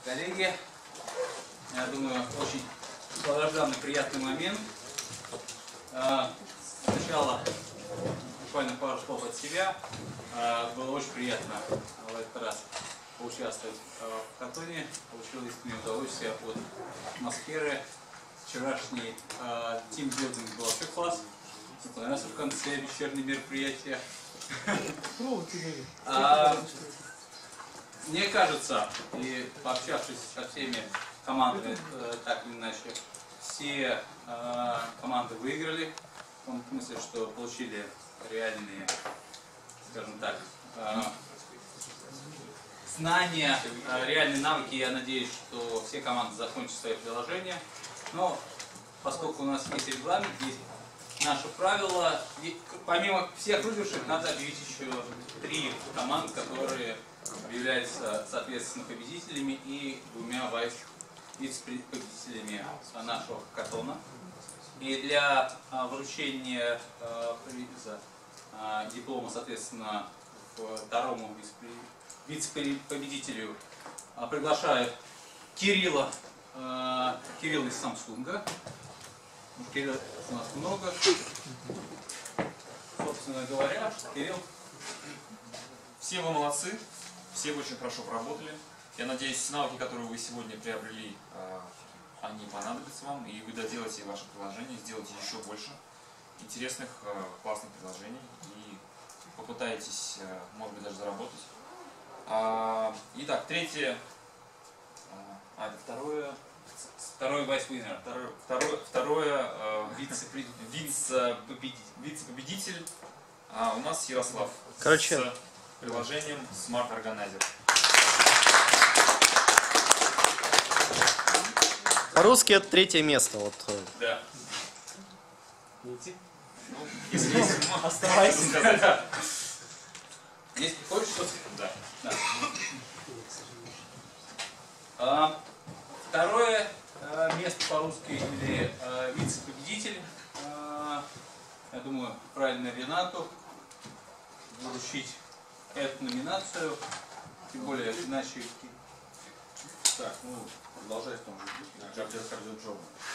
коллеги, я думаю, очень долгожданный приятный момент. Сначала буквально пару слов от себя. Было очень приятно в этот раз поучаствовать в хакатоне. Получил искреннее удовольствие от атмосферы. Вчерашний тимбилдинг был вообще класс. Мне понравился в конце вечернее мероприятие. Мне кажется, и пообщавшись со всеми командами, так или иначе, все команды выиграли, в том смысле, что получили реальные, скажем так, знания, реальные навыки. Я надеюсь, что все команды закончат свои приложения. Но поскольку у нас есть регламент, есть наши правила, и помимо всех выигравших надо объявить еще 3 команды, которые являются соответственно победителями и 2 вице-победителями нашего хакатона. И для вручения приза диплома, соответственно, второму вице-победителю приглашаю Кирилла из Самсунга. Кирилла у нас много. Собственно говоря, Кирилл. Все вы молодцы, все вы очень хорошо поработали. Я надеюсь, навыки, которые вы сегодня приобрели, они понадобятся вам, и вы доделаете ваше приложение, сделаете еще больше интересных, классных приложений и попытаетесь, может быть, даже заработать. Итак, третье, это Второй vice-winner. Второе вице-победитель у нас Ярослав с приложением Smart Organizer. По-русски это 3-е место. Вот. Да. Если есть, оставайся. Если хочешь, то да. Второе место по-русски или вице-победитель. Я думаю, правильно Ренату вручить эту номинацию. Тем более, иначе... Так, ну, продолжай в том же духе. Джабдер Кардио-Джоба.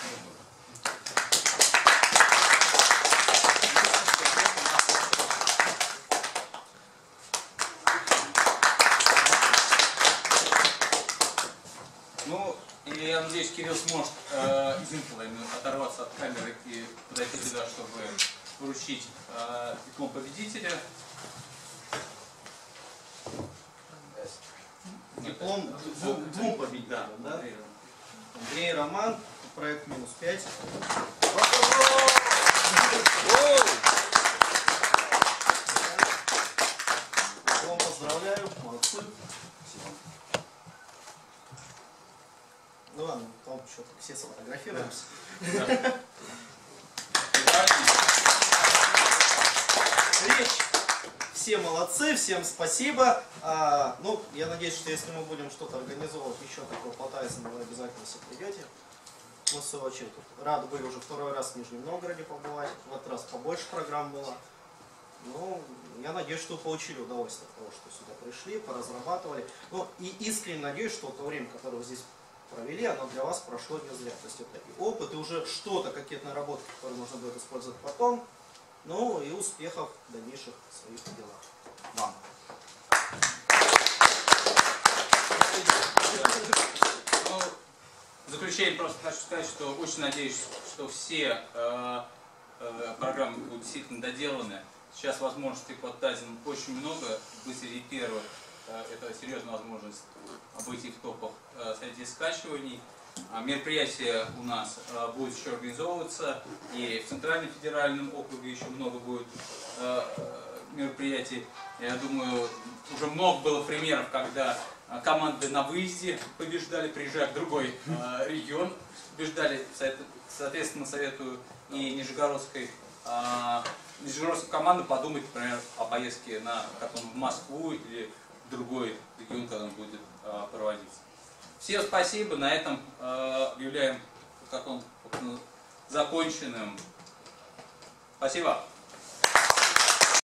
Ну, и я надеюсь, Кирилл сможет оторваться от камеры и подойти сюда, чтобы вручить диплом победителя. Диплом двум победителям, да? Андрей, Роман, проект -5. Диплом поздравляю, молодцы. Спасибо. Ну ладно, потом еще все сфотографируемся. Все молодцы, всем спасибо. Ну, я надеюсь, что если мы будем что-то организовывать еще такое по Тайсону, вы обязательно все придете. Мы, в свою очередь, рады были уже 2-й раз в Нижнем Новгороде побывать. В этот раз побольше программ было. Ну, я надеюсь, что вы получили удовольствие от того, что сюда пришли, поразрабатывали. Ну, и искренне надеюсь, что то время, которое вы здесь провели, оно для вас прошло не зря. То есть это и опыт, и уже что-то, какие-то наработки, которые можно будет использовать потом. Ну и успехов в дальнейших своих делах вам. Ну, в заключение просто хочу сказать, что очень надеюсь, что все программы будут действительно доделаны. Сейчас возможностей под Тайзеном очень много. Вы среди первых. Это серьезная возможность быть в топах среди скачиваний. Мероприятие у нас будет еще организовываться, и в Центральном федеральном округе еще много будет мероприятий. Я думаю, уже много было примеров, когда команды на выезде побеждали, приезжая в другой регион, побеждали. Соответственно, советую и нижегородской команду подумать, например, о поездке в Москву или в другой регион, когда он будет проводиться. Всем спасибо, на этом объявляем законченным. Спасибо.